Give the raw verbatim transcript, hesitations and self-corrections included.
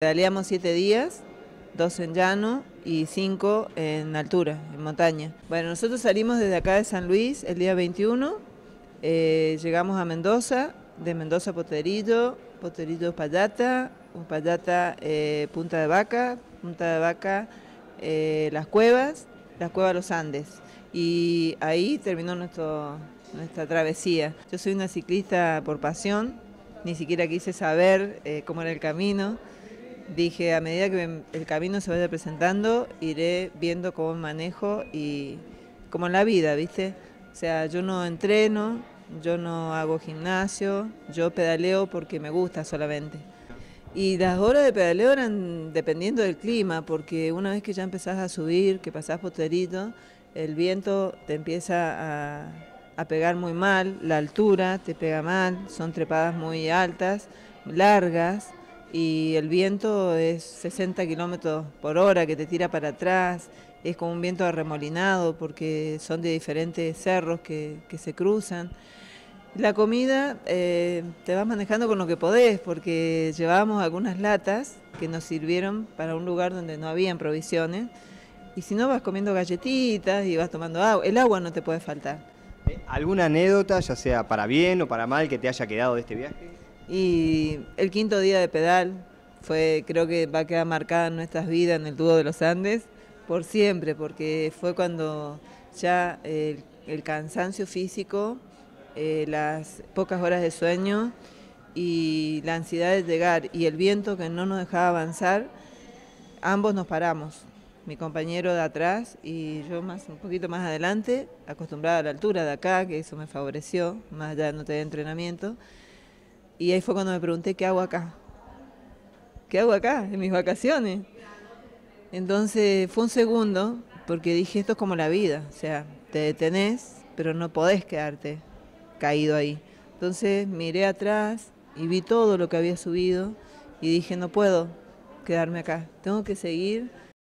Pedaleamos siete días, dos en llano y cinco en altura, en montaña. Bueno, nosotros salimos desde acá de San Luis el día veintiuno, eh, llegamos a Mendoza, de Mendoza a Potrerillo, Potrerillo Uspallata, Uspallata eh, Punta de Vaca, Punta de Vaca eh, Las Cuevas, Las Cuevas Los Andes. Y ahí terminó nuestro, nuestra travesía. Yo soy una ciclista por pasión, ni siquiera quise saber eh, cómo era el camino. Dije, a medida que el camino se vaya presentando, iré viendo cómo manejo y como en la vida, ¿viste? O sea, yo no entreno, yo no hago gimnasio, yo pedaleo porque me gusta solamente. Y las horas de pedaleo eran dependiendo del clima, porque una vez que ya empezás a subir, que pasás Potrerillo, el viento te empieza a, a pegar muy mal, la altura te pega mal, son trepadas muy altas, largas, y el viento es sesenta kilómetros por hora que te tira para atrás, es como un viento arremolinado porque son de diferentes cerros que, que se cruzan. La comida eh, te vas manejando con lo que podés, porque llevábamos algunas latas que nos sirvieron para un lugar donde no habían provisiones, y si no vas comiendo galletitas y vas tomando agua, el agua no te puede faltar. ¿Alguna anécdota, ya sea para bien o para mal, que te haya quedado de este viaje? Y el quinto día de pedal fue, creo que va a quedar marcada en nuestras vidas en el Dúo de los Andes por siempre, porque fue cuando ya el, el cansancio físico, eh, las pocas horas de sueño y la ansiedad de llegar y el viento que no nos dejaba avanzar, ambos nos paramos. Mi compañero de atrás y yo más un poquito más adelante, acostumbrada a la altura de acá, que eso me favoreció, más allá de no tener entrenamiento. Y ahí fue cuando me pregunté, ¿qué hago acá? ¿Qué hago acá en mis vacaciones? Entonces fue un segundo, porque dije, esto es como la vida, o sea, te detenés, pero no podés quedarte caído ahí. Entonces miré atrás y vi todo lo que había subido y dije, no puedo quedarme acá, tengo que seguir